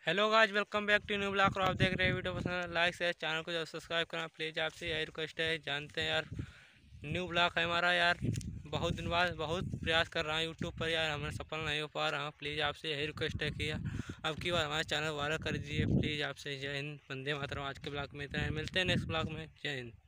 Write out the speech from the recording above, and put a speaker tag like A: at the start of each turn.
A: Hello guys, welcome back to new blog. और आप देख रहे हैं वीडियो पसंद लाइक शेयर चैनल को जरूर सब्सक्राइब करना प्लीज़। आपसे यही रिक्वेस्ट है। जानते हैं यार, न्यू ब्लॉग है हमारा यार। बहुत दिन बाद बहुत प्रयास कर रहा हूँ यूट्यूब पर यार, हमें सफल नहीं हो पा रहा हूँ। प्लीज़ आपसे यही रिक्वेस्ट है कि अब की बार हमारे चैनल वायरल कर दीजिए प्लीज़। आपसे जय हिंद, वंदे मातरम। आज के ब्लॉग में इतना ही, मिलते हैं नेक्स्ट ब्लॉग में। जय हिंद।